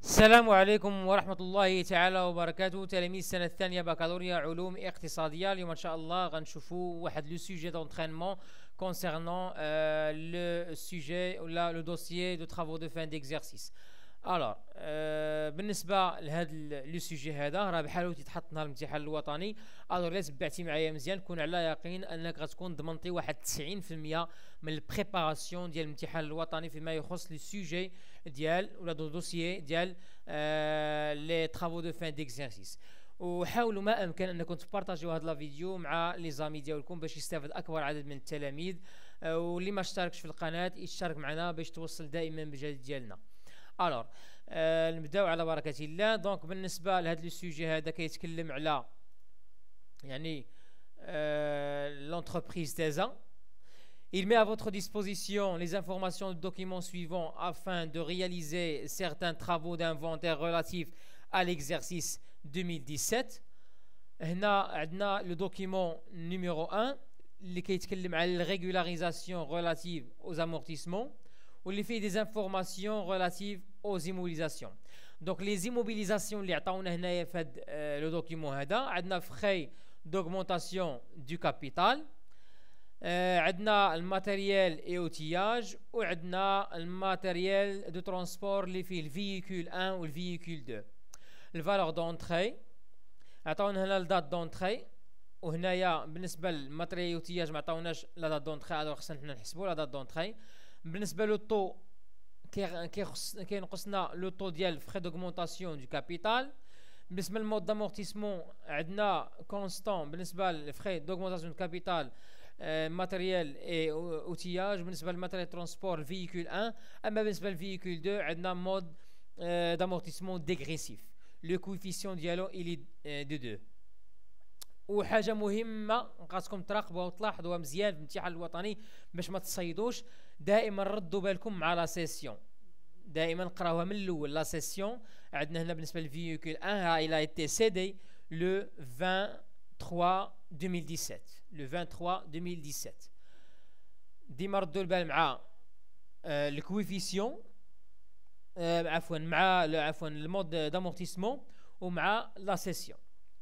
السلام عليكم ورحمة الله تعالى وبركاته. تلاميذ السنة الثانية بكالوريا علوم اقتصادية. اليوم إن شاء الله غنشوفوا واحد لو سوجي d'entraînement concernant le sujet ou le dossier de travaux de fin d'exercice. الوغ بالنسبه لهذا لو سوجي هذا راه بحالو تيتحط نهار الامتحان الوطني. الوغ الا تبعتي معايا مزيان كون على يقين انك غتكون ضمنتي واحد 90% من البريباراسيون ديال الامتحان الوطني فيما يخص لو سوجي ديال ولا دو دوسيي ديال لي طرافو دو فان ديكزارسيس. وحاولوا ما امكن انكم تبارطاجيو هذا لا فيديو مع لي زامي ديالكم باش يستافد اكبر عدد من التلاميذ، واللي ما اشتركش في القناه يشترك معنا باش توصل دائما بالجديد ديالنا. الوغ نبداو على بركه الله. دونك بالنسبه لهذا لو سوجي هذا كيتكلم على يعني l'entreprise TESA. Il met à votre disposition les informations du document suivant afin de réaliser certains travaux d'inventaire relatifs à l'exercice 2017. هنا عندنا le document numéro 1 اللي كيتكلم على régularisation relative aux amortissements واللي فيه des informations relatives aux immobilisations. Donc les immobilisations اللي عطاونا هنايا في هذا لو دوكيمون هذا عندنا frais d'augmentation du capital، عندنا الماتيريال اي اوتياج، وعندنا الماتيريال دو ترونسبور اللي فيه الفييكول 1 والفييكول 2. الفالور دونتري عطاونا هنا الدات دونتري، وهنايا بالنسبه للماتيريال اوتياج ما عطاوناش لا دات دونتري، هذا خصنا حنا نحسبوا لا دات دونتري. بالنسبه لو طو كينقصنا لو طو ديال فري دوغمونطاسيون دو كابيتال. بالنسبه للمود دامورتيسمون عندنا كونستون بالنسبه للفري دوغمونطاسيون دو كابيتال ماتيريال اي اوتياج. بالنسبه للماتيريال ترونسبور الفييكول 1، اما بالنسبه للفييكول 2 عندنا مود دامورتيسمون ديغريسيف، لو كويفيسيون ديالو الي دو 2. وحاجه مهمه خاصكم تراقبوها وتلاحظوها مزيان في الامتحان الوطني باش ما تصيدوش، دائما ردوا بالكم مع لا سيسيون، دائما قراوها من الاول. لا سيسيون عندنا هنا بالنسبه للفييكول 1 ها الى ايتي سيدي لو 23 2017 لو 23 2017. ديما ردوا البال مع الكويفيسيون عفوا المود دامورتيسمون ومع لا سيسيون.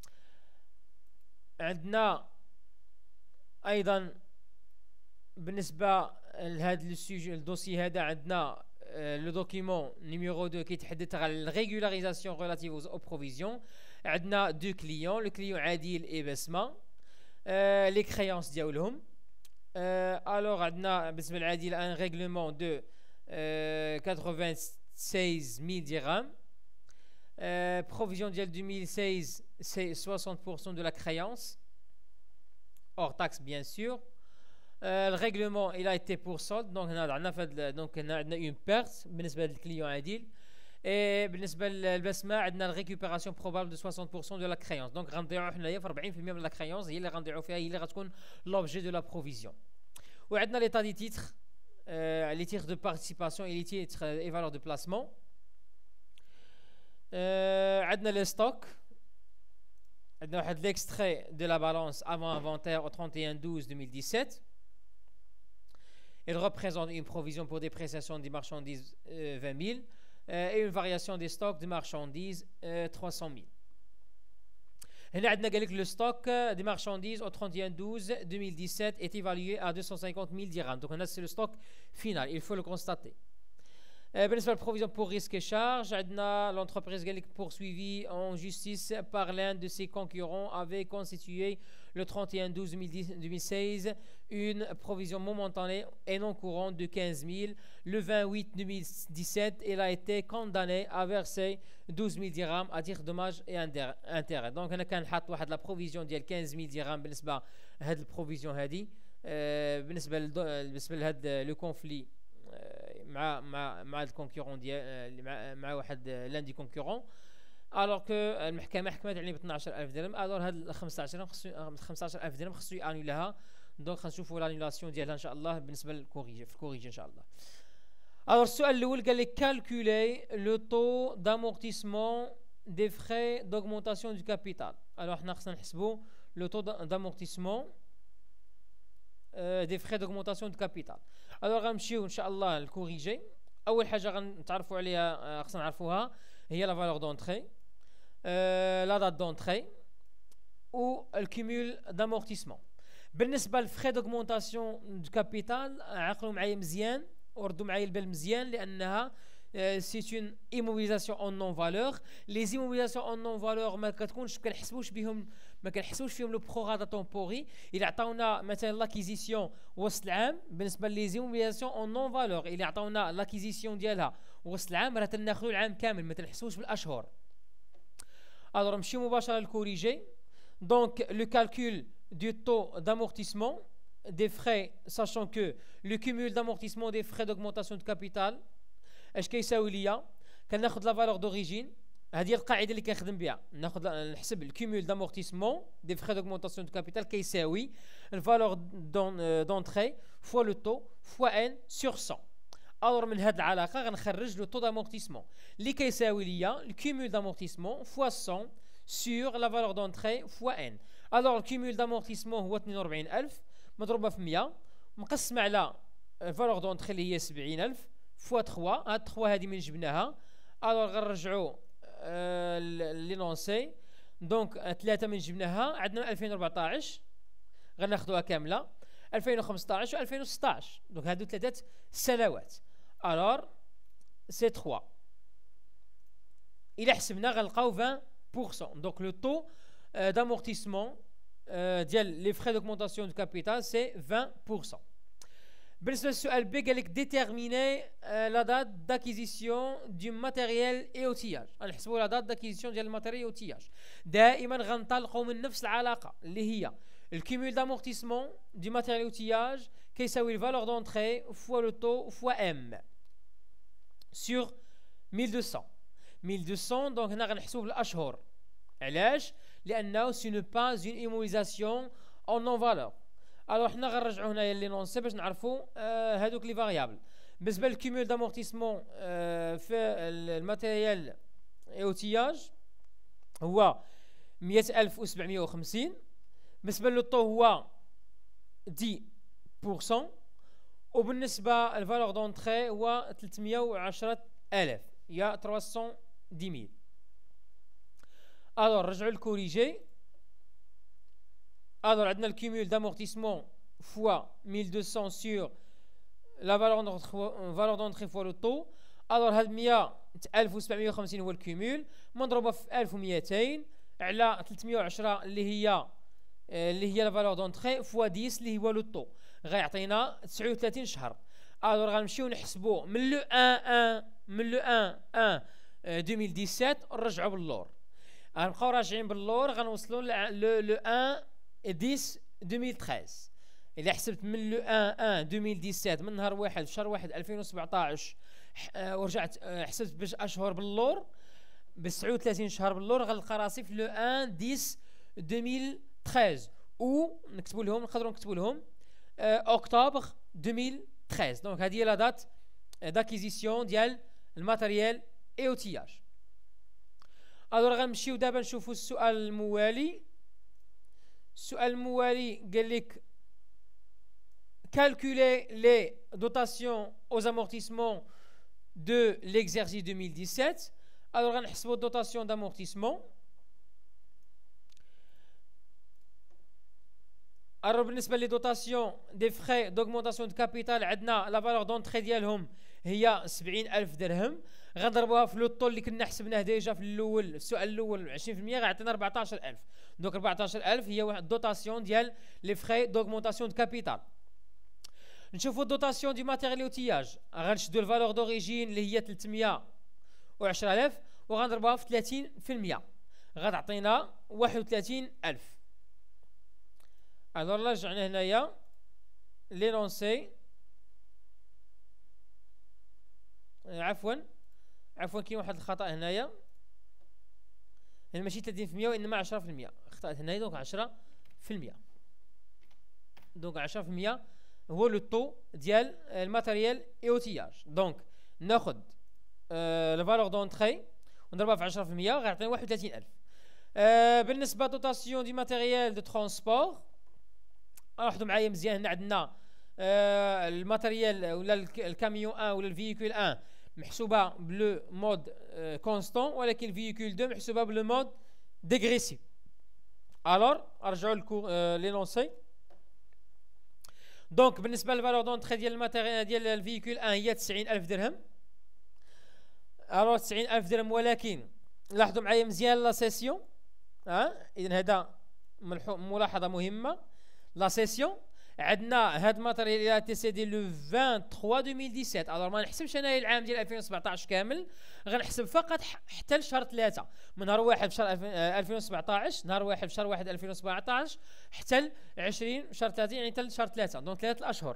عندنا ايضا بالنسبه لهذا السوجي الدوسي هذا عندنا لو دوكيمون نيميرو 2 كيتحدث على الريغولاريزاسيون ريلاتيف او بروفيزيون. عندنا دو كليون، لو كليون عادل اي بسمه، لي كريونس ديالهم. الوغ عندنا بالنسبه للعادل ان ريغلومون دو 96000 درهم. Provision ديال 2016 c'est 60% de la créance hors taxe bien sûr. Le règlement il a été pour solde، donc هنا عندنا donc هنا عندنا une perte بالنسبه للكليون عادل. et بالنسبه للبسمه عندنا récupération probable de 60% de la créance، donc غنضيعوا حنايا في 40% من la créance هي اللي غنضيعوا فيها، هي اللي غتكون l'objet de la provision. وعندنا l'état des titres، les titres de participation et les titres et valeurs de placement. عندنا لي ستوك، عندنا واحد ليكستري دو لا بالانس avant inventaire au 31/12/2017. Il représente une provision pour dépréciation des marchandises 20 000 et une variation des stocks de marchandises 300 000. هنا عندنا قال لك لو ستوك دي marchandises au 31/12/2017 est évalué à 250 000 dirhams. Donc هنا c'est le stock final, il faut le constater. بالنسبه للبروفيزيون بور ريسك شارج عندنا l'entreprise قال لك poursuivie en justice par l'un de ses concurrents avait constitué le 31/12/2016 une provision momentanée et non courante de 15 000. Le 28/2017 elle a été condamnée à verser 12 000 dirhams à titre dommage et intérêt. donc هنا كان حاط واحد لا بروفيزيون ديال 15 000 درهم بالنسبه لهاد البروفيزيون هادي. بالنسبه لهاد لو كونفلي مع الكونكورون ديال مع واحد لان دي كونكورون. الوغ كو المحكمه حكمت عليه ب 12000 درهم. الوغ هاد 15000 درهم خصو يانيلها، دونك غنشوفوا لانيلاسيون ديالها ان شاء الله بالنسبه للكوريجي في الكوريجي ان شاء الله. الوغ السؤال الاول قال لك كالكولي لو طو دامورتيسمون دي فري دوغمونطاسيون دو كابيتال. الوغ حنا خصنا نحسبوا لو طو دامورتيسمون دي فري دوغمونطاسيون دو كابيتال. الوغ غنمشيو ان شاء الله للكوريجي. اول حاجه غنتعرفوا عليها خصنا نعرفوها هي la valeur d'entrée, la date d'entrée ou le cumul d'amortissement. بالنسبة للفخي d'augmentation du capital عقلوا معايا مزيان وردوا معايا البال مزيان لأنها c'est une immobilisation en non-valeur. Les immobilisations en non-valeur ما كتكونش كنحسبوش بهم ما كنحسبوش فيهم لو بروغادا تمبوري. إلا عطاونا مثلا لاكيزيسيون وسط العام بالنسبة لي زيموبيليزاسيون en non-valeur إلا عطاونا لاكيزيسيون ديالها وسط العام راه تناخذوا العام كامل ما تنحسبوش بالأشهر. Alors نمشي مباشرة للكوريجي. Donc le calcul du taux d'amortissement des frais, sachant que le cumul d'amortissement des frais d'augmentation de capital اش كيساوي ليا كناخذ لا فالور دوريجين. هذه القاعده اللي كنخدم بها نحسب الكيمول دامورتيسمون دي فري دوغمونطاسيون دو كابيتال كيساوي الفالور دونتري فوا لو تو فوا ان سور 100. الور من هذه العلاقه غنخرج لو تو دامورتيسمون اللي كيساوي ليا الكيمول دامورتيسمون فوا 100 سور لا فالور دونتري فوا ان. الور الكيمول دامورتيسمون هو 42000 مضروبه في 100 مقسمه على الفالور دونتري اللي هي 70000 فوا 3. هاد 3 هادي من جبناها الوغ غنرجعوا لي لونسي. دونك 3 من جبناها عندنا 2014 غناخذوها كامله 2015 و 2016. دونك هادو 3 سنوات. الوغ سي 3 الى حسبنا غنلقاو 20%. دونك لو طو d'amortissement ديال لي فري دوغمونطاسيون دو كابيتال سي 20%. بالنسبه للسؤال بي قال لك ديتيرميني لا دات داكيزيسيون دو ماتيريال اي اوتياج. غنحسبوا لا دات داكيزيسيون ديال الماتيريال اوتياج. دائما غنطلقوا من نفس العلاقه اللي هي الكيمول دامورتيسمون دو ماتيريال اوتياج كيساوي الفالور دونتري فوا لو تو فوا ام سور 1200. 1200 دونك هنا غنحسبوا بالاشهر. علاش؟ لانه سي نو با اون ايموبيليزاسيون اون نون فالور. الوغ حنا غنرجعوا هنايا لي نونسي باش نعرفوا هادوك لي فاريابل. بالنسبه للكيمول دامورتيسمون في الماتيريال اوتياج هو 100750. بالنسبه للطو هو 10%. وبالنسبه للفالور دونتري هو 310000 يا 310000. الوغ رجعوا للكوريجي. Alors, on a le cumul d'amortissement fois 1200 sur la valeur d'entrée fois le taux. Alors, 1750 هو الكيمول مضروبه في 1200 على 310 اللي هي لا فالور دونتري فوا 10 اللي هو لو طو غيعطينا 39 شهر. الوغ غنمشيو نحسبوا من لو 1 2017 ونرجعوا باللور. غنبقاو راجعين باللور غنوصلوا لو 1 10 2013. إلا حسبت من لو 1 2017 من نهار 1 في شهر 1 2017 ورجعت حسبت باش اشهر باللور ب 39 شهر باللور غنلقى راسي في لو 1 10 2013 و نكتبوا لهم نقدروا نكتبوا لهم اكتوبر 2013. دونك هذه هي لا دات داكيزيسيون ديال الماتيريال اي اوتياج. الوغ غنمشيو دابا نشوفوا السؤال الموالي. السؤال الموالي قال لك calculer les dotations aux amortissements de l'exercice 2017. Alors غنحسبوا dotation d'amortissement. Alors بالنسبه لي دوتاسيون دي فري دوغمونطاسيون دو كابيتال عندنا لا فالور دونتري ديالهم هي 70000 درهم. غنضربوها في لو طول اللي كنا حسبناه ديجا في الاول السؤال الاول 20% غيعطينا 14000. دونك 14000 هي واحد دوتاسيون ديال لي فري دوغمونطاسيون دو كابيتال. نشوفوا الدوتاسيون دي ماتيريال اوتياج. غنشدوا الفالور دوريجين اللي هي 310000 وغنضربوها في 30% غتعطينا 31000. الوغ رجعنا هنايا لي لونسي. عفوا كاين واحد الخطا هنايا ماشي 30% وانما 10%. اخطات هنايا دونك 10%. دونك 10% هو لو طو ديال الماتيريال اي اوتياج. دونك ناخذ لا فالور دونتري ونضربها في 10% غيعطينا 31000. بالنسبه دوتاسيون دي ماتيريال دو ترونسبور لاحظوا معايا مزيان. هنا عندنا الماتيريال ولا الكاميون 1 ولا الفييكول 1 محسوبه بلو مود كونستون، ولكن الفيكول 2 محسوبه بلو مود ديغريسيف. الور ارجعوا لكم لي لونسي. دونك بالنسبه للفالور دونتري ديال الماتيريال ديال الفيكول 1 هي 90000 درهم. الور 90000 درهم، ولكن لاحظوا معايا مزيان لا سيسيون. اذا هذا ملاحظه مهمه. لا سيسيون عندنا هاد الماتيريال الى تي سي دي لو 23 2017. الوغ ما نحسبش انايا العام ديال 2017 كامل، غنحسب فقط حتى لشهر 3 من نهار 1 في شهر 2017، نهار 1 في شهر 1 2017 حتى ل 20 في شهر 3، يعني حتى لشهر 3، دونك 3 اشهر.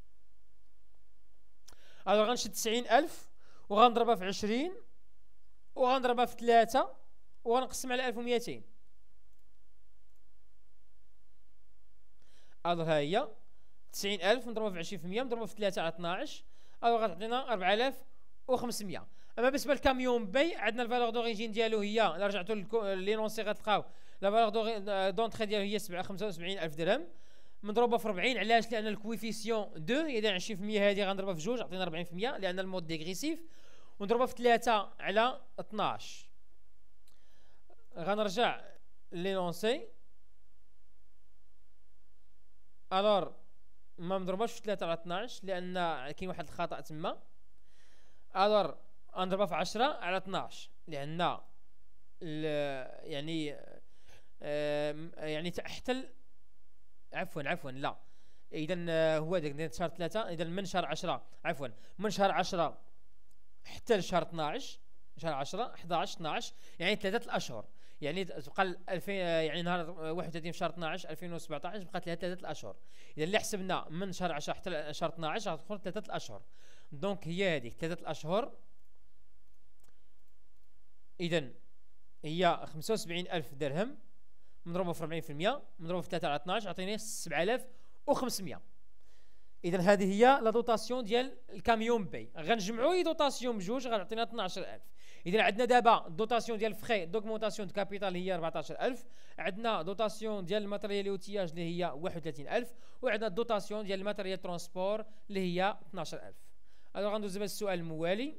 الوغ غنشد 90000 وغنضربها في 20 وغنضربها في 3 وغنقسم على 1200. الوغ ها هي 90000 نضربها في 20% نضربها في 3 على 12، الوغ غتعطينا 4500. اما بالنسبه للكاميون بي عندنا الفالور دوريجين ديالو هي، الا رجعتوا لي لونسي غتلقاو لا فالور دونتري ديالو هي 75000 درهم مضروبه في 40. علاش؟ لان الكويفيسيون 2 اذا 20% هذه غنضربها في 2 عطينا 40%، لان المود ديغريسيف، ونضربها في 3 على 12. غنرجع لي لونسي. الور ما مضروباش في 3 على 12 لان كاين واحد الخطا تما. الور نضربها في 10 على 12 لان يعني حتى عفوا لا، اذا هو داك شهر 3، اذا من شهر 10 من شهر 10 حتى لشهر 12، شهر 10 11 12 يعني 3 اشهر، يعني تبقى 2000 يعني نهار 31 في شهر 12 2017 بقات لها 3 اشهر. اذا اللي حسبنا من شهر 10 حتى شهر 12 غتدخل 3 اشهر، دونك هي هذيك 3 اشهر. اذا هي 75000 درهم مضروبه في 40% مضروبه في 3 على 12 عطيني 7500. اذا هذه هي لا دوطاسيون ديال الكاميون بي. غنجمعوا لي دوطاسيون بجوج غتعطينا 12000. اذا عندنا دابا دوطاسيون ديال فري دوغمونطاسيون دو كابيتال هي 14000، عندنا دوطاسيون ديال الماتيريال اوتياج اللي هي 31000، وعندنا دوطاسيون ديال الماتيريال ترونسبور اللي هي 12000. الوغ غندوز دابا السؤال الموالي.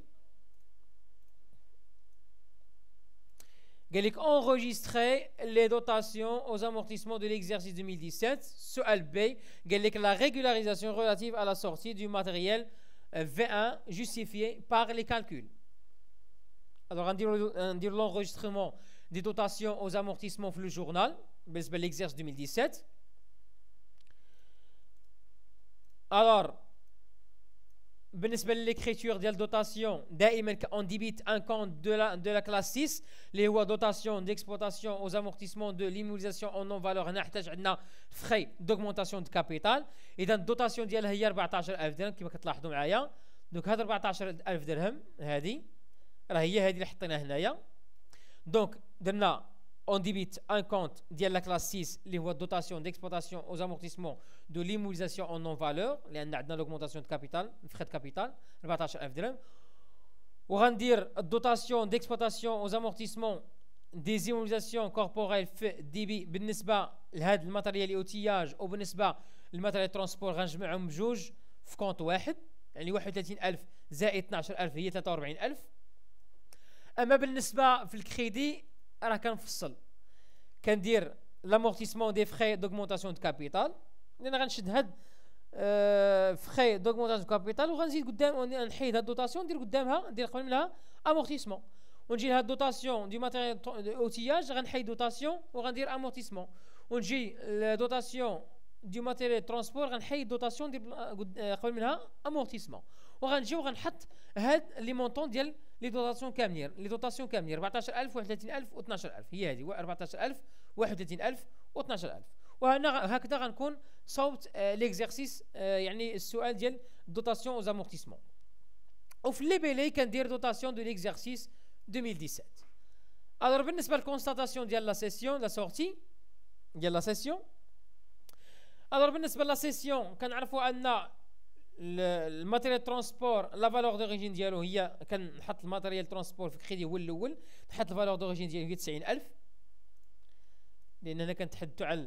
قال لك enregistrer les dotations aux amortissements de l'exercice 2017. سؤال B قال لك la régularisation relative à la sortie du matériel V1 justifiée par les calculs. Alors on dit l'enregistrement des dotations aux amortissements في le journal بالنسبة l'exercice 2017. Alors بالنسبه للكريتور ديال دوتاسيون دائما اون ديبيت ان كونت دو لا كلاس 6 اللي هو دوتاسيون ديكسبلوطاسيون اوز امورتيسمون دو ليموبيليزاسيون اون نون فالور. هنا نحتاج عندنا فري دوغمونطاسيون دو كابيتال. اذا الدوتاسيون ديالها هي 14000 درهم كما كتلاحظوا معايا. دونك هاد 14000 درهم هذه راه هي هذه اللي حطيناها هنايا. دونك درنا on débite un compte ديال لا كلاس 6 اللي هو الدوتاسيون ديكسبلوطاسيون اوز امورتيسمون دو ليموبيليزاسيون اون نون فالور، لان عندنا لوغمونطاسيون دو كابيتال فري دو كابيتال 14000 درهم. وغندير الدوتاسيون ديكسبلوطاسيون اوز امورتيسمون دي زيموبيليزاسيون كوربوريل في دي بي بالنسبه لهذا الماتيريال اوتياج وبالنسبه للماتيريال ترونسبور غنجمعهم بجوج في كونت واحد، يعني 31000 زائد 12000 هي 43000. اما بالنسبه في الكريدي راه كنفصل كندير لامورتيسمون دي فري دوغمونطاسيون دو كابيتال، لان غنشد هاد فري دوغمونطاسيون دو كابيتال وغنزيد قدام نحيد هاد الدوتاسيون ندير قدامها ندير قبل منها امورتيسمون، ونجي لهاد الدوتاسيون دي ماتيريال اوتياج غنحيد دوتاسيون وغندير امورتيسمون، ونجي لدوتاسيون دي ماتيريال ترونسبور غنحيد دوتاسيون ندير قبل منها امورتيسمون، وغنجي وغنحط هاد لي مونطون ديال لي دوتاسيون كاملين. لي دوتاسيون كاملين 14000 31000 و 12000 هي هذه 14000 31000 و 12000. وهنا هكذا غنكون صوبت ليكزارسيس يعني السؤال ديال دوتاسيون اوز امورتيسمون. وفي لي بيلي كندير دوتاسيون دو ليكزارسيس 2017. الوغ بالنسبه للكونستاتاسيون ديال لا سيسيون لا سورتي ديال لا سيسيون. الوغ بالنسبه لا سيسيون كنعرفوا ان الماتيريال ترونسبور لا فالور دوريجين ديالو هي كنحط الماتيريال ترونسبور في الكريدي هو الاول، نحط الفالور دوريجين ديالو هي 90000 لان هنا كنتحدثوا على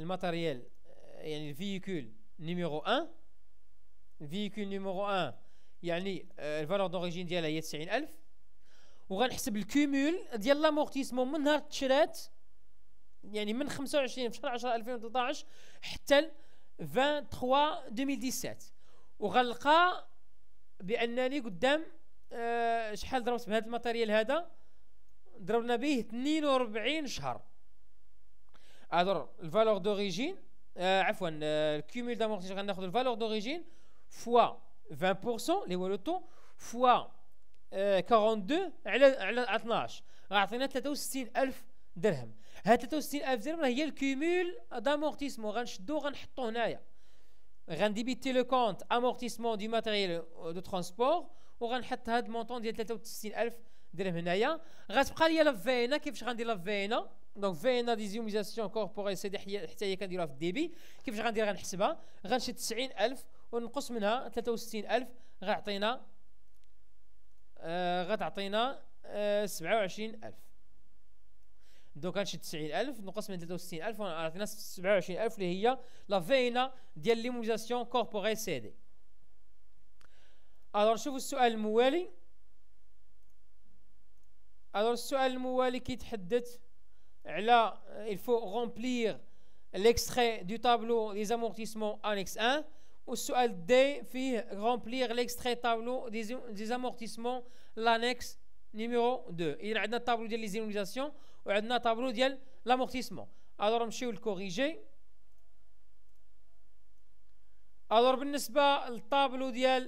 الماتيريال يعني الفيكول نيميرو 1. الفيكول نيميرو 1 يعني الفالور دوريجين ديالها هي 90000، وغنحسب الكومول ديال لامورتيسمون من نهار تشرات، يعني من 25 في شهر 10 2013 حتى ل 23 2017، وغنلقى بانني قدام شحال ضربت بهذا الماتيريال هذا، ضربنا به 42 شهر. الوغ الفالور دوريجين عفوا الكومول دامورتيسمون غناخذ الفالور دوريجين فوا 20% اللي هو لو طو فوا 42 على 12 غيعطينا 63000 درهم. هاد 63000 درهم هي الكومول دامورتيسمون، غنشدو غنحطو هنايا، غنديبيتي لو كونت امورتيسمون دو ماتيريال دو ترونسبور، وغنحط هاد المونطون ديال 63000 درهم هنايا. غتبقى ليا لا فينا. كيفاش غندير لا فينا؟ دونك فينا ديزيوميزاسيون كوربوريل سي دي حتى هي كنديروها في الديبي. كيفاش غندير؟ غنحسبها، غنشد 90000 ونقص منها 63000 غيعطينا غتعطينا 27000. دونك غنشد 90000 نقص من 63000 وغيعطينا 27000 اللي هي لا فينا ديال ليموزاسيون كوربوريل سي دي. الوغ شوفوا السؤال الموالي. الوغ السؤال الموالي كيتحدث على il faut remplir l'extrait du tableau des amortissements annexe 1، والسؤال دي فيه remplir l'extrait tableau des amortissements l'annexe numéro 2. إذا عندنا الطابلو ديال لي زينوميزاسيون وعندنا طابلو ديال لامورتيسمون. الوغ نمشيو للكوريجي. الوغ بالنسبة للطابلو ديال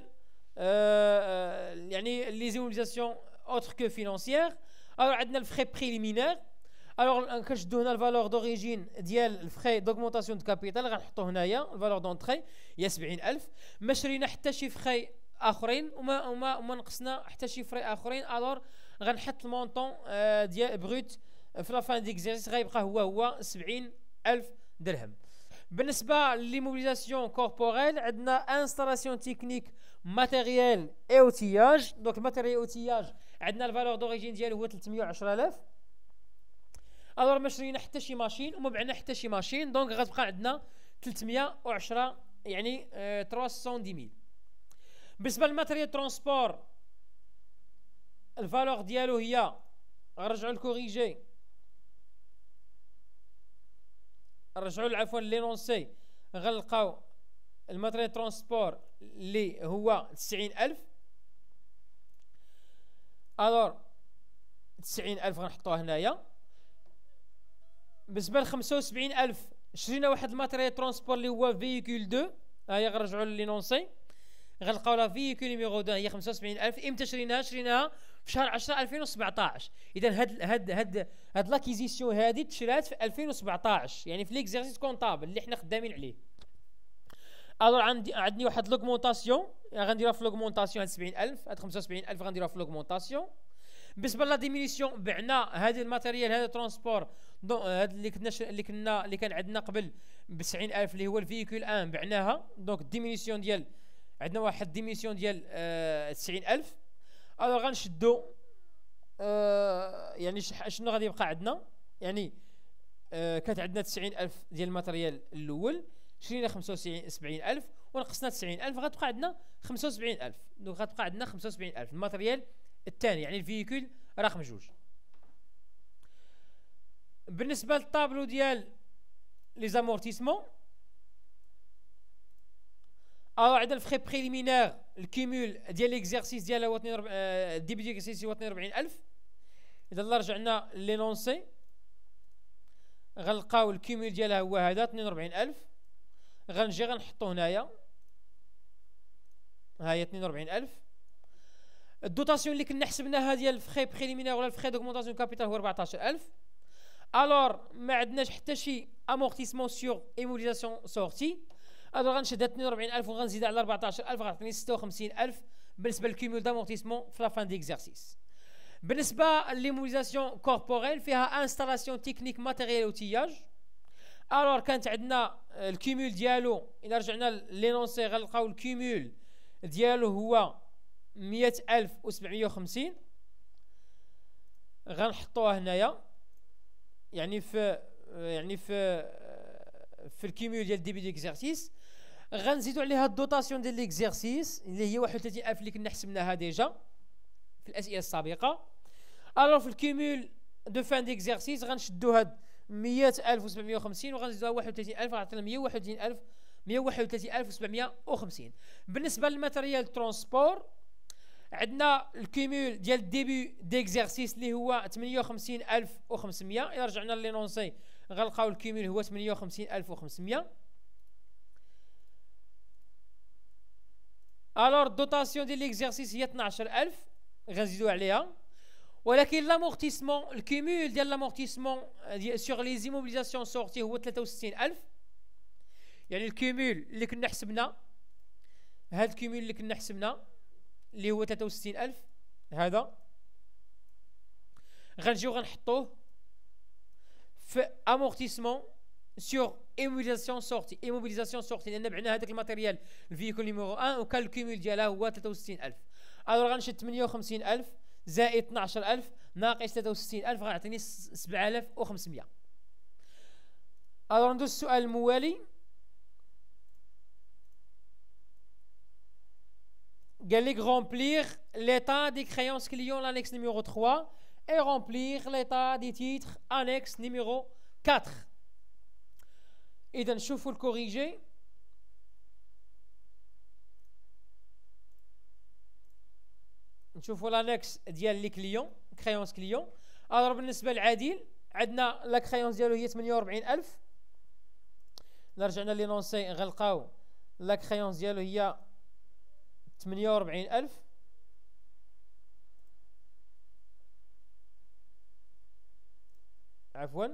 يعني لي زينوميزاسيون autre que financière، الوغ عندنا الفخي بريليمينير. الوغ كنشدو هنا الفالور دوريجين ديال الفخي دوغمونطاسيون دو كابيتال، غنحطو هنايا الفالور دونطري هي 70000. ما شرينا حتى شي فخي اخرين وما نقصنا حتى شي فري اخرين. الوغ غنحط المونطون ديال بروت في لا فان ديكزيرسيس غيبقى هو 70000 درهم. بالنسبه للموبيليزاسيون كوربوريل عندنا انستالاسيون تكنيك ماتيريال اي اوتياج. دونك الماتيريال اوتياج عندنا الفالور دوريجين ديالو هو 310000. الوغ ما شرينا حتى شي ماشين وما بعنا حتى شي ماشين، دونك غتبقى عندنا 310 يعني 310000. بالنسبه للماتيريال ترونسبور الفالور ديالو هي غنرجعوا للكوريجي، نرجعوا عفوا لينونسي، غنلقاو الماتيريال ترونسبور اللي هو 90000. الوغ 90000 غنحطوها هنايا. بالنسبه ل 75000 شرينا واحد الماتيريال ترونسبور اللي هو فييكول 2، ها هي غنرجعوا للينونسي غنلقاو لا فييكول نيميرو 2 هي 75000. امتى شريناها؟ شريناها في شهر 10 2017. اذا هاد لاكيزيسيون هادي تشرات في 2017، يعني في ليكزيرسيس كونطابل اللي حنا خدامين عليه. الوغ عندي واحد لوغمونطاسيون غنديرها في لوغمونطاسيون هاد 70000، هاد 75000 غنديرها في لوغمونطاسيون. بالنسبه لا ديمينيسيون بعنا هذا الماتيريال هذا ترونسبور هذا اللي كان عندنا قبل ب 90000 اللي هو الفييكول 1 بعناها. دونك الديمينيسيون ديال عندنا واحد ديمينيسيون ديال 90000. الوغ غنشدو يعني شنو غادي يبقى عندنا؟ يعني كانت عندنا 90000 ديال الماتيريال الاول، شرينا 75000 ونقصنا 90000 غتبقى عندنا 75000. دونك غتبقى عندنا 75000 الماتيريال الثاني يعني الفييكول رقم 2. بالنسبه للطابلو ديال لي زامورتيسمون عندنا الفخي بريليمينير الكيمول ديال ليكزيرسيس ديالها هو 42 الديبي ديكزيرسيس هو 42000. اذا رجعنا لينونسي غنلقاو الكيمول ديالها هو هذا 42000. غنجي غنحطو هنايا ها هي 42000. الدوتاسيون اللي كنا حسبناها ديال الفخي بريليمينير ولا الفخي دوغمونطاسيون كابيتال هو 14000. الوغ ما عندناش حتى شي امورتيسمون سيغ ايموليزاسيون سورتي. الوغ غنشد 42000 وغنزيد على 14000 غتعطيني 56000 بالنسبه للكيمول دامورتيسمون في لا فان ديكزيرسيس. بالنسبه لليموليزاسيون كوربوريل فيها انستالاسيون تكنيك ماتيريال اوتياج. الوغ كانت عندنا الكيمول ديالو الى رجعنا لينونسي غنلقاو الكيمول ديالو هو 100750. غنحطوها هنايا يعني في الكيمول ديال ديبي ديكزيرسيس. غنزيدو عليها الدوطاسيون ديال ليكزيرسيس اللي هي 31000 اللي كنا حسبناها ديجا في الاسئله السابقه. الوغ في الكيمول دو فان ديكزيرسيس غنشدو هاد 100750 وغنزيدوها 31000 غنعطينا 131750. بالنسبه للماتيريال ترونسبور عندنا الكيمول ديال الديبي ديكزيرسيس اللي هو 58500. الا رجعنا لينونسي غنلقاو الكيمول هو 58500. الوغ الدوطاسيون ديال ليكزيرسيس هي 12000 غنزيدو عليها، ولكن لامورتيسمون الكيمول ديال لامورتيسمون سور لي زيموبيليزاسيون سورتي هو 63000. يعني الكيمول اللي كنا حسبنا، هاد الكيمول اللي كنا حسبنا اللي هو 63000 هذا غنجيو غنحطوه في امورتيسمون سور ايموبيليزاسيون سورتي لان بعنا هذاك الماتيريال الفيكول نيميرو 1 وكان الكيمول ديالها هو 63000. الوغ غنشد 58000 زائد 12000 ناقص 63000 غيعطيني 7500. الوغ ندوز السؤال الموالي. قال لك remplir l'état des créances clients l'annexe numéro 3 et remplir l'état des titres annexe numéro 4. إذا نشوفوا الكوريجي. نشوفوا لانكس ديال لي كليون كريونس كليون. الوغ بالنسبه للعديل عندنا لا كريونس ديالو هي 48000. رجعنا لينونسي غنلقاو لا كريونس ديالو هي 48000. عفوا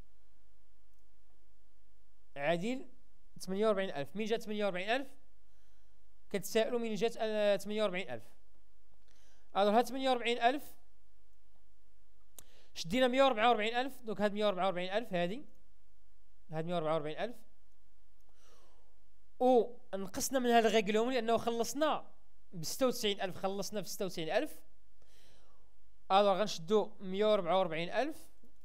عادل 48000. مين جات 48000؟ كتسائلوا مين جات 48000. الوغ هاد 48000 شدينا 144000. دونك هاد 144000 هادي هاد 144000 ونقصنا من هذا الريغلومون لانه خلصنا ب 96000. خلصنا في 96000. الوغ غنشدو 144000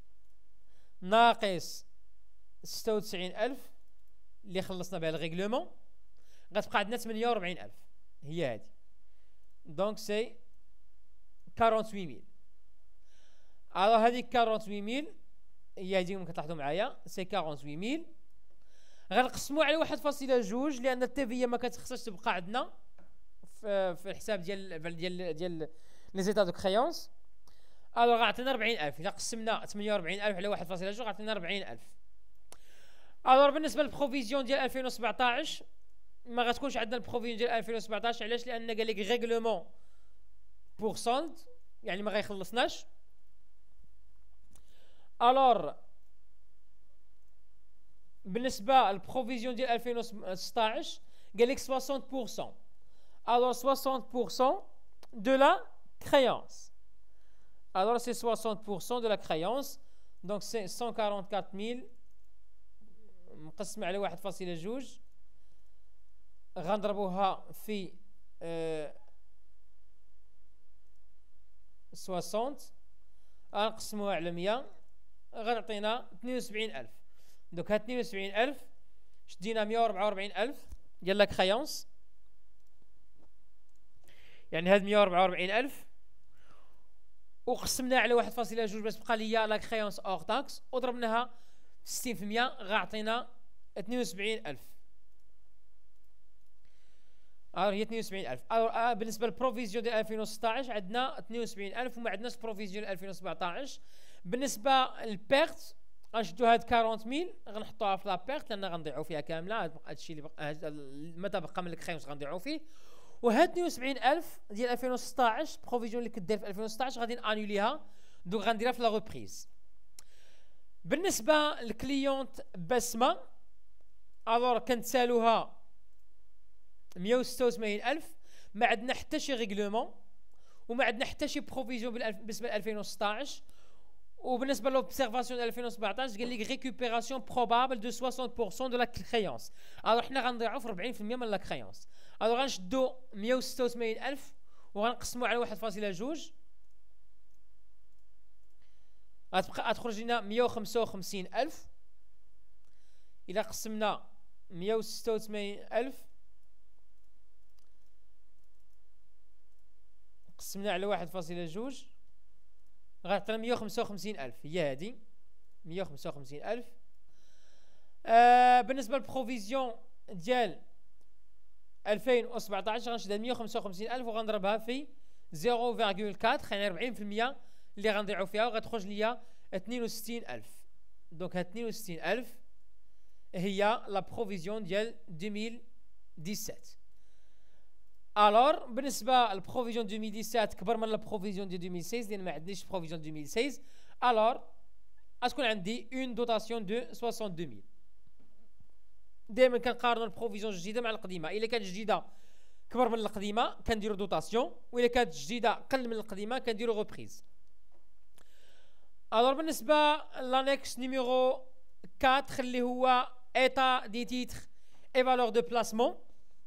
ناقص 96000 اللي خلصنا بها الريغلومون غتبقى عندنا 48000 هي هادي. دونك سي 48000. الوغ هذيك 48000 هي هادي ممكن تلاحظوا معايا سي 48000 غنقسموا على 1.2 لان التي في ما كتخصش تبقى عندنا في الحساب ديال لي زيتا دو كريونس. الوغ غعطينا 40000. الا قسمنا 48000 على 1.2 غعطينا 40000. الوغ بالنسبه للبروفيزيون ديال 2017 ما غتكونش عندنا البروفيزيون ديال 2017. علاش؟ لان قال لك ريغلومون بور سولد يعني ما غيخلصناش. الوغ بالنسبه للبروفيزيون ديال 2016 قال لك 60%. الوغ 60% de la créance. Alors c'est 60% de la créance. Donc c'est 144000 مقسم على 1.2 غنضربوها في 60 غنقسموها على 100 غتعطينا 72000. دوك هاد 72000 شدينا 144000 ديال لا كريونس. يعني هاد 144000 وقسمناها على 1.2 باش تبقى ليا لا كريونس اور تاكس وضربناها 60% غاعطينا 72000. هي 72000. بالنسبه للبروفيزيون ديال 2016 عندنا 72000 وما عندناش بروفيزيون 2017. بالنسبه للبيرت غنشدو هاد 40000 غنحطوها في لا بيرت لان غنضيعو فيها كامله. هادشي اللي متى بقى من الكريونس غنضيعو فيه. وهاد 72000 ديال 2016 بروفيزيون اللي كدير في 2016 غادي نانوليها. دوك غنديرها في لا ريبريز. بالنسبه للكليونت بسمه الوغ كنتسالوها 186000. ما عندنا حتى شي ريغلومون وما عندنا حتى شي بروفيزيون بالنسبه ل 2016. وبالنسبه لوبسيرفاسيون 2017 قال لك ريكوبيراسيون بروبابل دو 60% دو لا كريونس. الوغ حنا غنضيعو في 40% من لا كريونس. الوغ غنشدو 186000 وغنقسمو على 1.2 غتبقى تخرج لنا 155000. الا قسمنا 186,000 قسمنا على 1.2 غتعطينا 155,000. هي هادي 155,000. بالنسبة للبروفيزيون ديال 2017 غنشدها 155,000 وغنضربها في 0.4 يعني 40% اللي غنضيعو فيها وغتخرج ليا 62,000. دونك هاد 62,000 هي لا بروفيزيون ديال 2017. الور بالنسبه للبروفيزيون 2017 كبر من البروفيزيون ديال 2016 لان ما عندناش بروفيزيون 2016. الور غتكون عندي اون دوتاسيون دو 62,000. دائما كنقارنوا البروفيزيون الجديده مع القديمه. الا كانت جديده كبر من القديمه كنديروا دوتاسيون، والا كانت جديده قل من القديمه كنديروا ريبريز. الور بالنسبه لانكس نيميرو 4 اللي هو ايتا دي تيتر اي فالور دو بلاسمون،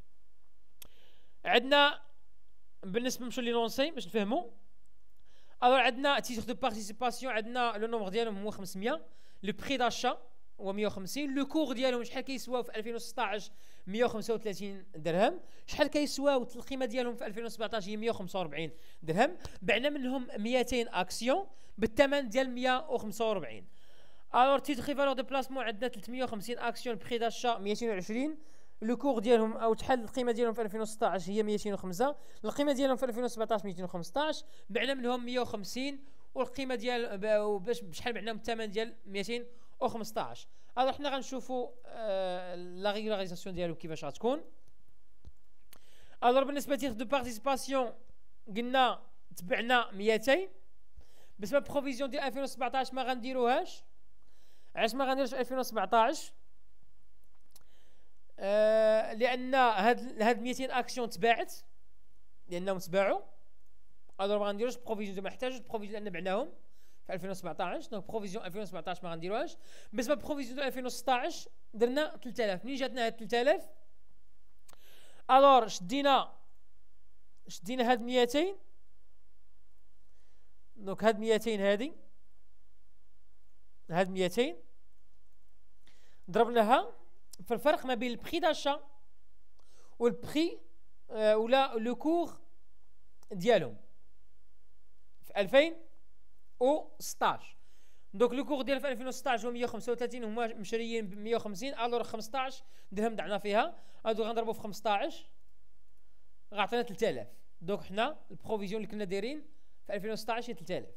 عندنا بالنسبه نمشيو لي لونسي باش نفهموا. الور عندنا تيتر دو بارتيسيباسيون، عندنا لو نومبر ديالهم هو 500، لو بري داشا هو 150، لو كور ديالهم شحال كيسواو في 2016 135 درهم، شحال كيسواو القيمه ديالهم في 2017 هي 145 درهم، بعنا منهم 200 اكسيون بالثمن ديال 145. الور تيتر فالور دو بلاسمون عندنا 350 اكسيون، بري داشا 220، لو كور ديالهم او شحال القيمه ديالهم في 2016 هي 205، القيمه ديالهم في 2017 215، بعنا منهم 150 والقيمه ديال باش بشحال بعناهم الثمن ديال 215. الوغ حنا غنشوفوا لا ريغولاريزاسيون ديالو كيفاش غتكون. الوغ بالنسبه لتيتر دو بارتيسيباسيون قلنا تبعنا 200. بالنسبه للبروفيزيون ديال 2017 ما غنديروهاش. علاش ما غنديروش في 2017؟ لان هاد 200 اكسيون تباعت لانهم تباعوا. الوغ ما غنديروش بروفيزيون، ما نحتاجوش بروفيزيون لان بعناهم في 2017. دونك بروفيزيون 2017 ما غنديروهاش. بالنسبه للبروفيزيون 2016 درنا 3000. منين جاتنا هاد 3000؟ الوغ شدينا هاد 200. دونك هاد 200 هاد 200 ضربناها في الفرق ما بين البري داشا والبري ولا لو كور ديالهم في 2016. دونك لو كور ديال في 2016 هو 135، هما مشريين ب 150. الوغ 15 درهم دعنا فيها. هادو غنضربو في 15 غعطينا 3000. دونك حنا البروفيزيون اللي كنا دايرين في 2016 هي 3000.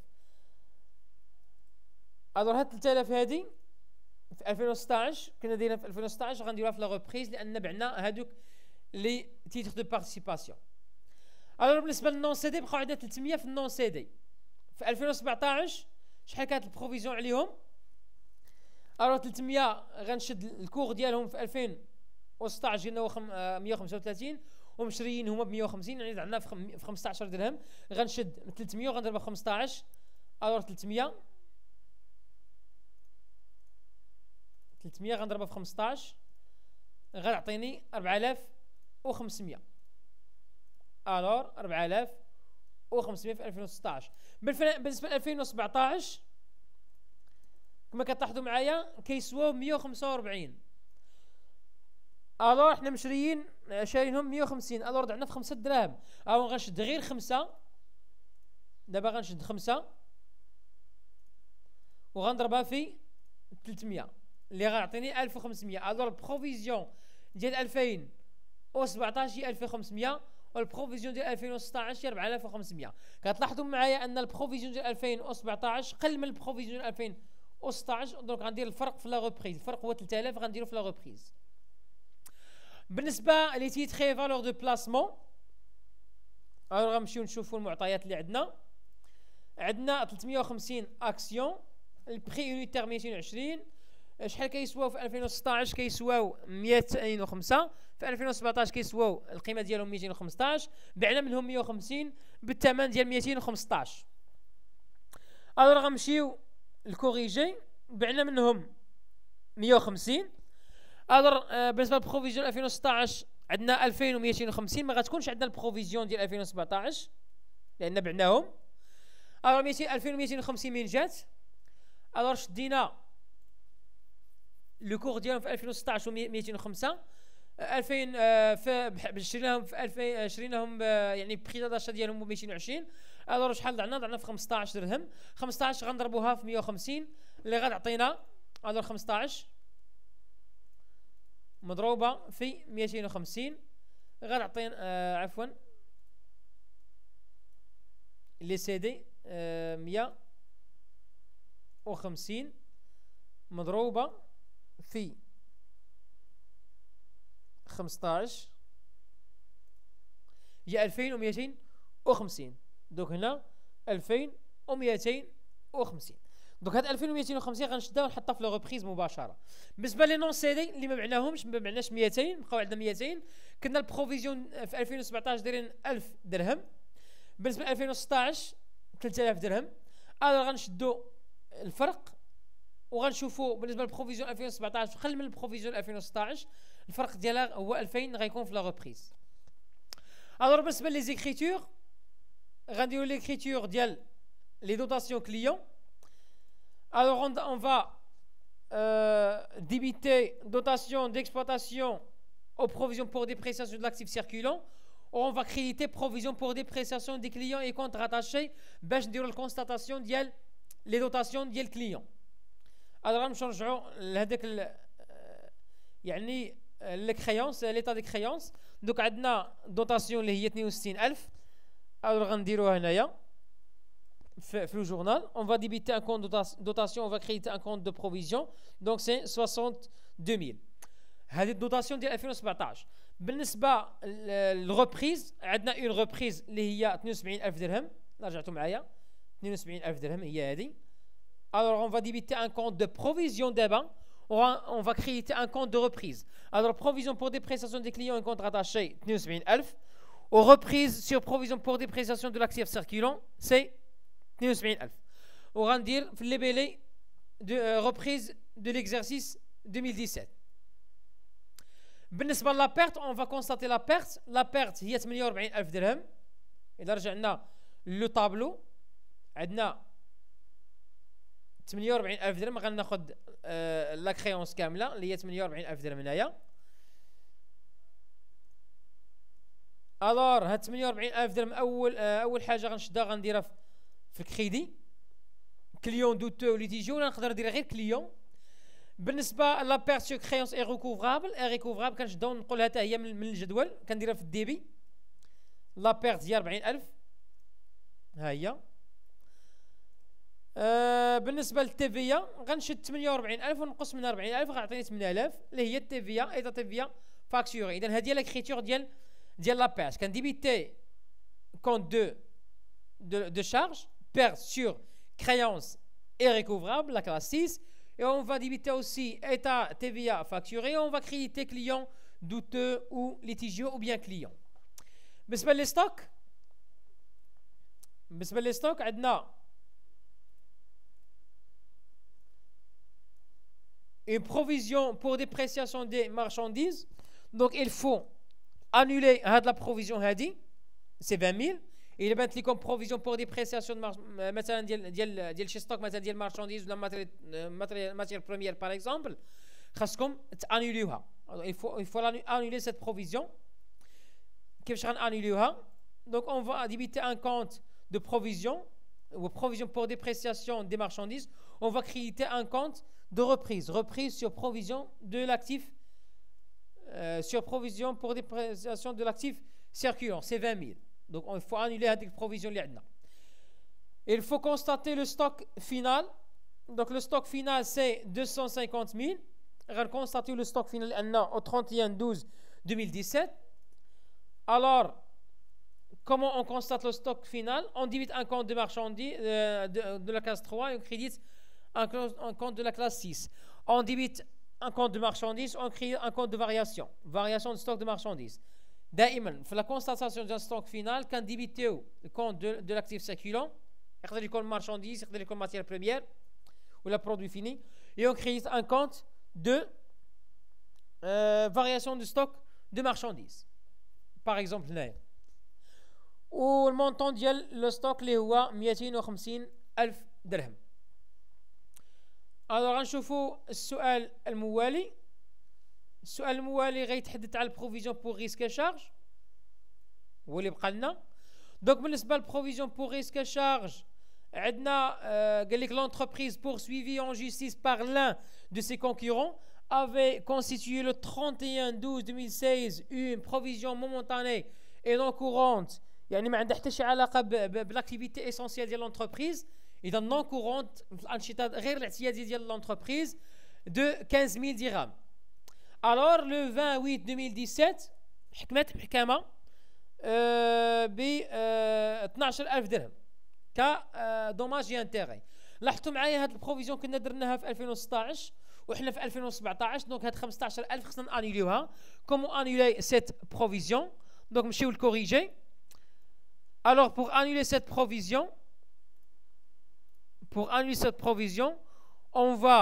الوغ هاد 3000 هادي في 2016 كنا دايرين في 2016 غنديروها في لا ريبريز لان بعنا هادوك لي تيتر دو بارتيسيباسيون. الوغ بالنسبه للنون سي دي بقاو عندنا 300 في النون سي دي. في 2017 شحال كانت البروفيزيون عليهم؟ الوغ 300 غنشد الكور ديالهم في 2016 قلنا هو 135 ومشريين هما ب 150 يعني عندنا في 15 درهم. غنشد 300 وغنضربها في 15. الوغ 300 غنضربها في 15 غتعطيني 4500. الوغ 4500 في 2016. بالنسبه ل 2017 كما كتلاحظوا معايا كيسواو 145. الوغ حنا شارينهم 150. الوغ رجعنا في 5 دراهم. الوغ غنشد غير 5. دابا غنشد 5 وغنضربها في 300 اللي غيعطيني 1500. الوغ البروفيزيون ديال 2017 هي 2500 والبروفيزيون ديال 2016 هي 4500. كتلاحظوا معايا ان البروفيزيون ديال 2017 قل من البروفيزيون ديال 2016. دونك غندير الفرق في لا ريبريز. الفرق هو 3000 غنديرو في لا ريبريز. بالنسبه لي تيتري فالور دو بلاسمون الوغ غنمشيو نشوفوا المعطيات اللي عندنا 350 اكسيون. البري يونيتير 220. شحال كيسواو في 2016؟ كيسواو 205. في 2017 كيسواو القيمه ديالهم 215. بعنا منهم 150 بالثمن ديال 215. الوغ غنمشيو الكوريجي. بعنا منهم 150. الوغ بالنسبه للبروفيزيون 2016 عندنا 2250. ما غتكونش عندنا البروفيزيون ديال 2017 لان بعناهم. الوغ 2250 من جات. الوغ شدينا لو كور ديالهم في 2016 و 205 2000 شريناهم في 2000 شريناهم يعني بري داشا ديالهم 220. الوغ شحال ضعنا في 15 درهم. 15 غنضربوها في 150 اللي غتعطينا الوغ 15 مضروبه في 250 غتعطينا عفوا لي سي دي 150 مضروبه في 15 هي 2250. دوك هنا 2250. دوك هاد 2250 غنشدها ونحطها في لو ريبريز مباشره. بالنسبه لي نون سي دي اللي ما بعناهمش، ما بعناش 200 بقاو عندنا 200. كنا البروفيزيون في 2017 دايرين 1000 درهم. بالنسبه ل 2016 3000 درهم. الوغ غنشدو الفرق وغنشوفوا بالنسبه للبروفيزيون 2017 خل من البروفيزيون 2016 الفرق ديالها هو 2000 غيكون في لا ريبريز. الوغ بالنسبه لي زيكريتور غنديروا ليكريتور ديال لي دوتاسيون كليون. الوغ on va débiter dotation d'exploitation aux provisions pour dépréciation de l'actif circulant. On va créditer provision pour dépréciation des clients et comptes rattachés باش نديروا الكونستاتاسيون ديال لي دوتاسيون ديال الكليون. الوغ غنمشيو نرجعوا لهذاك يعني لي كريونس ليطا دي كريونس. دوك عندنا دوتاسيون اللي هي 62000. الوغ غنديروها هنايا في le journal. On va débiter un compte de dotation, on va créditer un compte de provision. Donc c'est 62000. هذه الدوتاسيون ديال 2017. بالنسبه للريبريز عندنا اون ريبريز اللي هي 72000 درهم. رجعتوا معايا 72000 درهم هي هذه. Alors on va débiter un compte de provision d'abord. On va créditer un compte de reprise. Alors provision pour dépréciation des clients et comptes rattachés 72000. Aux reprises sur provision pour dépréciation de l'actif circulant c'est 72000. On va dire في libellé de reprise de l'exercice 2017. بالنسبه لا بيرت on va constater la perte. La perte هي 48000 درهم. اذا رجعنا لو طابلو عندنا 48000 درهم غناخذ لا كريونس كامله اللي هي 48000 درهم هنايا. الور هاد 48000 درهم اول حاجه غنشدها غنديرها في الكريدي كليون دوتو ليتيجيو ولا نقدر ندير غير كليون. بالنسبه لا بيرت سو كريونس اي ريكوفرابل كنشدها نقولها حتى هي من الجدول كنديرها في الديبي. لا بيرت هي 40000 ها هي. بالنسبه للتيفيا غنشد 48000 ونقص منها 40000 غيعطيني 8000 اللي هي التيفيا ايتا تيفيا فاكتوري. اذا هذه هي لاكريتور ديال لا بيرت. كنديبيتي كونت de charge perte sur créance et recouvrable la classe 6 et on va débiter aussi état TVA facturé. On va créditer client douteux ou litigieux ou bien client. بالنسبه لي ستوك عندنا une provision pour dépréciation des marchandises. Donc il faut annuler la provision هذه c'est 20000. Il بانت لكم provision pour dépréciation مثلا ديال شي ستوك مثلا ديال marchandises ولا matière première par exemple خاصكم تانيوليوها. il faut annuler cette provision. كيفاش غنانيوليوها؟ Donc on va débiter un compte de provision ou provision pour dépréciation des marchandises. On va créditer un compte de reprise sur provision de l'actif sur provision pour dépréciation de l'actif circulant c'est 20000. Donc il faut annuler هذيك البروفيزيون اللي عندنا. Il faut constater le stock final. Donc le stock final c'est 250000. غنconstater le stock final اللي عندنا au 31/12/2017. Alors comment on constate le stock final? On débite un compte de marchandises de la classe 3 et on crédite un compte de la classe 6. On débite un compte de marchandises, on crée un compte de variation de stock de marchandises. دائما في لا كونستاتاسيون ديال ستوك فينال كنديبيتيو الكونت دو لاكتيف سيركولون. يقدر يكون مارشانديز يقدر يكون ماتيير بريمير ولا برودوي فيني. Et on crée un compte de variation de stock de marchandises par exemple هنايا. والمونطون ديال لو ستوك اللي هو 250000 درهم. الوغ غنشوفوا السؤال الموالي. السؤال الموالي غيتحدث على البروفيزيون بور ريسك شارج هو اللي بقى لنا. دونك بالنسبه للبروفيزيون بور ريسك شارج عندنا قال لك l'entreprise poursuivie en justice par l'un de ses concurrents avait constitué le 31/12/2016 une provision momentanée et non courante، يعني ما عندها حتى شي علاقه بالاكتيفيتي اسونسيال ديال l'entreprise، اذا نون كورونت في الانشطه غير الاعتياديه ديال l'entreprise de 15000 درهم. الور لو 28/2017 حكمت محكمه ب 12000 درهم كدوماج انتيغي. لاحظتوا معايا هاد البروفيزيون كنا درناها في 2016 وحنا في 2017، دونك هاد 15000 خصنا انيليوها. كومون انيلي سيت بروفيزيون؟ دونك نمشيو لكوريجي. الوغ بور انيلي سيت بروفيزيون، pour annuler cette provision, on va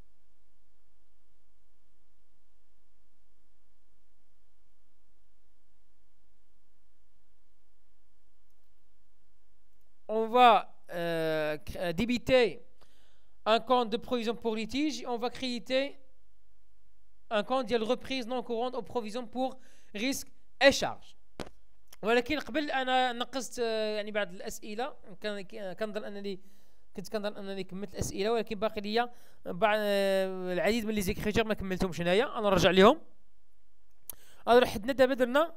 débiter un compte de provision pour litige, on va créditer un compte de reprise non courante aux provisions pour risques et charges. ولكن قبل انا نقصت يعني بعض الاسئله، كنظن انني كملت الاسئله، ولكن باقي لي بعض العديد من لي زيكريتور ما كملتهمش هنايا، انا نرجع لهم. انا حدنا دابا درنا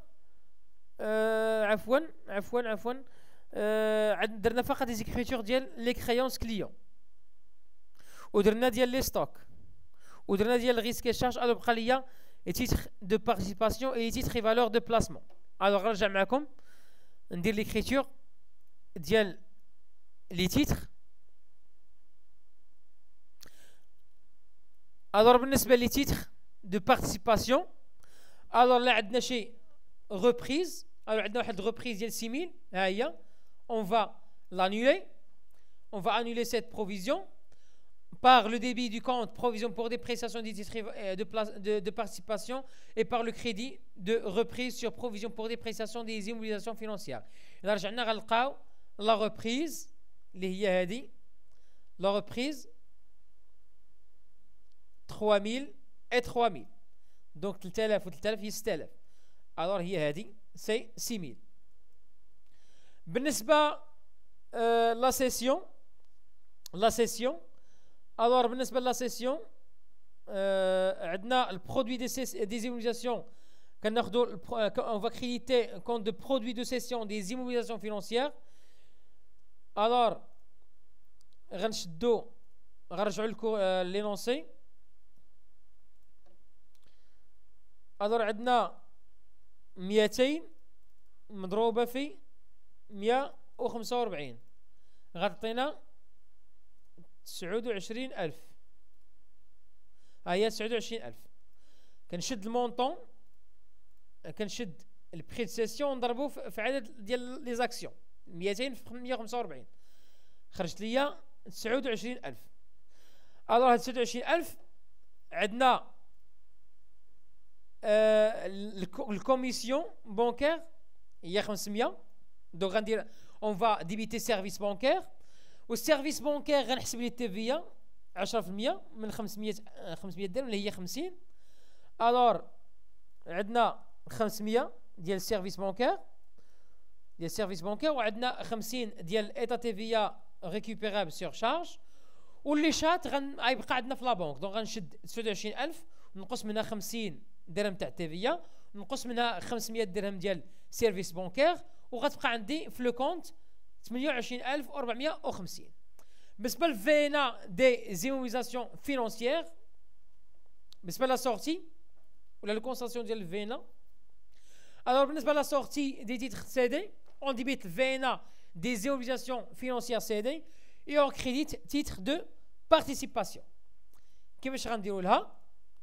عفوا درنا فقط لي زيكريتور ديال لي كريونس كليون، ودرنا ديال لي ستوك، ودرنا ديال ريسك شارج. الو بقى لي تيتر دو بارتيسيباسيون اي تيتر اي فالور دو بلاسمون. الو غنرجع معكم ندير ليكريتور ديال لي تيتر. الوغ بالنسبه لي تيتر دو بارتيسيباسيون، الوغ لا عندنا شي ريبريز، الوغ عندنا واحد ريبريز ديال 6000 ها هي، اون فا لانيولي، اون فا انيولي سيت بروفيزيون par le débit du compte provision pour des prestations de participation et par le crédit de reprise sur provision pour des prestations des immobilisations financières. إذا رجعنا غنلقاو la reprise اللي هي هذه، la reprise 3000 et 3000، donc 3000 و 3000 هي 6000. alors هي هذه سي 6000. بالنسبة la cession alors بالنسبة لا سيسيون عندنا البرودوي دي immobilisations كناخذوا on va créditer compte de produit de cession des immobilisations financières. alors غنرجعوا لكم لينونسي. alors عندنا 200 مضروبة في 145 غتعطينا 29000. هي 29000. كنشد المونطون، كنشد البري دو سيسيون نضربو في عدد ديال لي زاكسيون 200 في 145 خرجت ليا 29000. الوغ هاد 29000 عندنا الكوميسيون بانكير هي 500، دونك غندير اون فا ديبيتي سيرفيس بانكير، والسيرفيس بانكير غنحسب ليه التيفيا 10% من 500 درهم اللي هي 50. الوغ عندنا 500 ديال السيرفيس بانكير وعندنا 50 ديال ايتا تيفيا ريكوبيرابل سور شارج، واللي شات غيبقى عندنا في لا بانك. دونك غنشد 29000 ونقص منها 50 درهم تاع التيفيا، ونقص منها 500 درهم ديال سيرفيس بانكير، وغتبقى عندي في لو كونت 28450. بالنسبه للفينا دي زيموبيزاسيون فينونسيير، بالنسبه لا سورتي ولا الكونستاسيون ديال الفينا، الوغ بالنسبه لا سورتي دي تيتر سي دي اون ديبيت الفينا دي زيموبيزاسيون فينونسيير سي دي اي اون كريديت تيتر دو بارتيسيباسيون. كيفاش غنديروا لها؟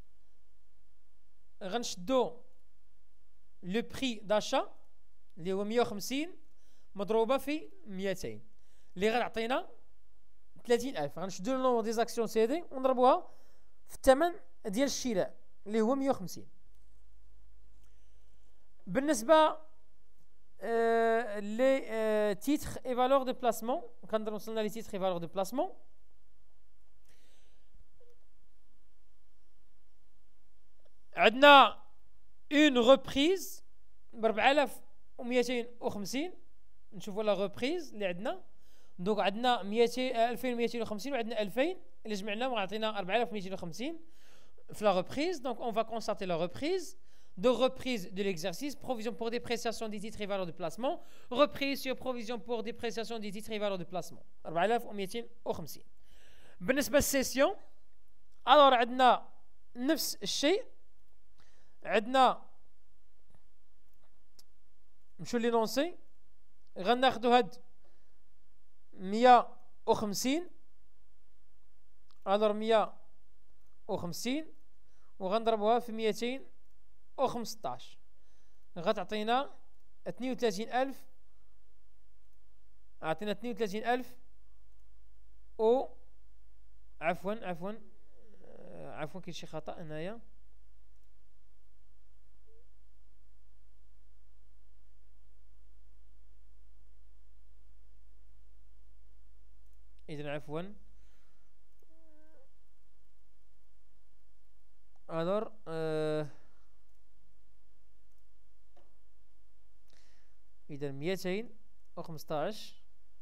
غنشدو لو بري داشا اللي هو 150 مضروبه في 200 اللي غتعطينا 30000. غنشدو لو نومبر دي زاكسيون سي دي ونضربوها في الثمن ديال الشراء اللي هو 150. بالنسبه لي تيتر اي فالور دو بلاسمون، كنضرب وصلنا لي تيتر اي فالور دو بلاسمون. عندنا اون ريبريز ب 4250. نشوفوا لا ريبريز اللي عندنا. دونك عندنا 2250 وعندنا 2000 اللي جمعناهم غيعطينا 4250 في la reprise. Donc on va constater la reprise de l'exercice, provision pour dépréciation des titres et valeurs de placement, reprise sur provision pour dépréciation des titres et valeurs de placement 4250. بالنسبة للسيسيون alors عندنا نفس الشيء. عندنا نمشيو لينونسي غناخدو هاد 150 alors 150 وغنضربوها في 215 غتعطينا 32000. عطينا 32000 و عفوا كاين شي خطأ هنايا. إذن عفوا alors إذا 215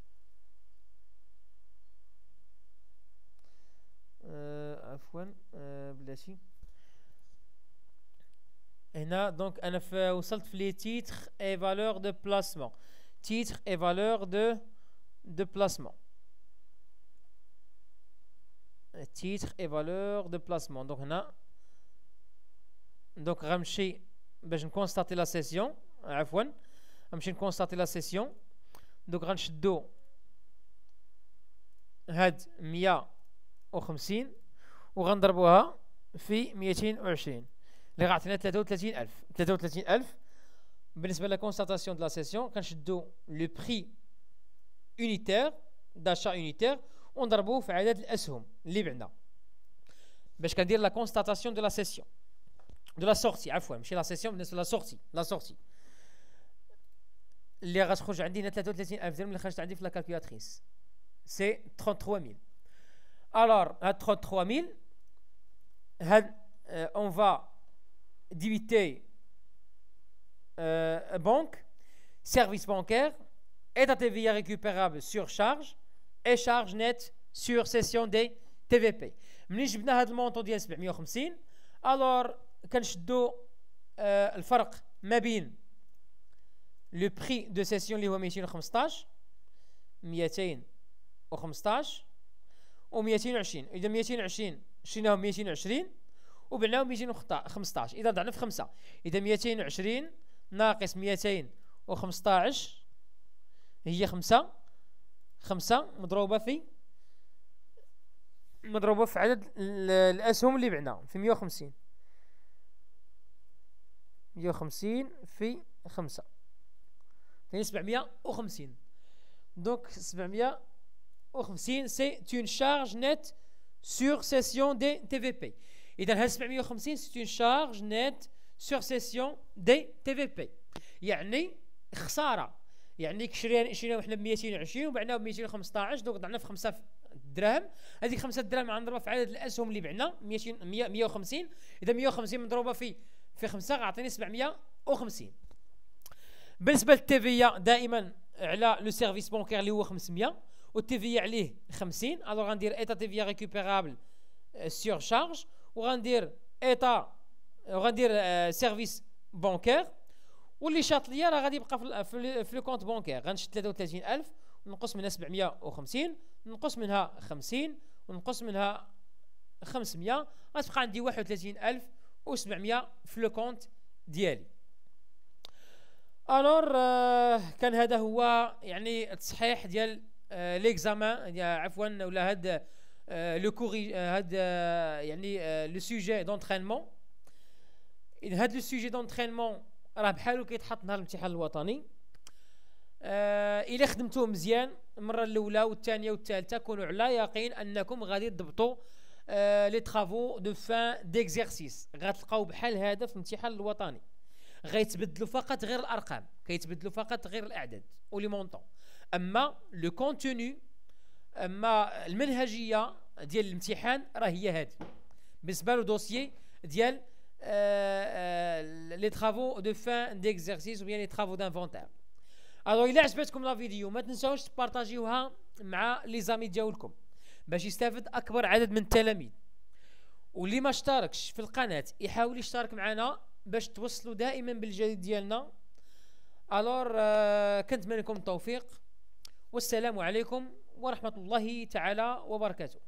عفوا بلاتي هنا. دونك أنا وصلت في لي تيتر اي فالور دو بلاسمون. تيتر اي فالور دو بلاسمون. تيتر اي فالور دو بلاسمون. دونك هنا دونك غنمشي باش نكونستاتي لا سيسيون. عفوا غنمشي نكونستاتي لا سيسيون. دونك غنشدو هاد 150 وغنضربوها في 220 اللي غتعطينا 33000. 33000 بالنسبه لا كونستاتاسيون دو لا سيسيون كنشدو لو بري يونيتير داشا يونيتير ونضربوه في عدد الاسهم اللي بعنا باش كندير لا كونستاتاسيون دو لا سيسيون دو لا سورتي. عفوا ماشي لا سيسيون، بالنسبه لا سورتي. لا سورتي اللي غتخرج عندي هنا 33000 درهم اللي خرجت عندي في لا كالكولاتريس سي 33000. alors هاد 33000 هاد on va débiter banque, service bancaire, état TVA récupérable sur charge et charge nette sur cession des TVP. ملي جبنا هاد المونطون ديال 750 alors كنشدو الفرق ما بين لو بري دو سيسيون اللي هو 215 و 220. اذا 220 شريناهم 220 وبعناهم 215. اذا ضعنا في 5. اذا 220 ناقص 215 هي 5 مضروبه في عدد الاسهم اللي بعنا في 150 في 5 يعني 750. donc 750 c'est une charge nette sur cession des TVP. إذا هاد 750 c'est une charge nette sur cession des TVP. يعني خسارة. يعني شرينا وحنا ب 220 وبعنا ب 215. دونك ضعنا في 5 دراهم. هذيك 5 دراهم غنضربها في عدد الأسهم اللي بعنا 150. إذا 150 مضروبة في 5 غعطيني 750. بالنسبة للتيفيا دائما على لو سيرفيس بونكير اللي هو 500 والتيفيا عليه 50. الوغ غندير ايتا تيفيا ريكوبيرابل سور شارج وغندير ايتا وغندير سيرفيس بونكير واللي شاط ليا راه غادي يبقى في لو كونت بونكير. غنشد 33000 ونقص منها 750 نقص منها 50 ونقص منها 500 غتبقى عندي 31700 في لو كونت ديالي. الور كان هذا هو يعني التصحيح ديال ليكزامان عفوا ولا هاد لو كوري هاد يعني لو سوجي دونترينمون. هاد لو سوجي دونترينمون راه بحالو كيتحط نهار الامتحان الوطني. الا خدمتوه مزيان المره الاولى والثانيه والثالثه كونوا على يقين انكم غادي تضبطوا لي طرافو دو فان ديكزيرسيس. غتلقاو بحال هذا في الامتحان الوطني غيتبدلوا فقط غير الارقام، كيتبدلوا فقط غير الاعداد ولي مونطون. اما لو كونتوني اما المنهجيه ديال الامتحان راه هي هذه بالنسبه له دوسيي ديال les travaux de fin d'exercice ou bien les travaux d'inventaire. الو الى عجبتكم لا فيديو ما تنساوش تبارطاجيوها مع لي زامي ديالكم باش يستافد اكبر عدد من التلاميذ، واللي ما اشتركش في القناه يحاول يشترك معنا باش توصلوا دائما بالجديد ديالنا. الور كنتمنى لكم التوفيق، والسلام عليكم ورحمه الله تعالى وبركاته.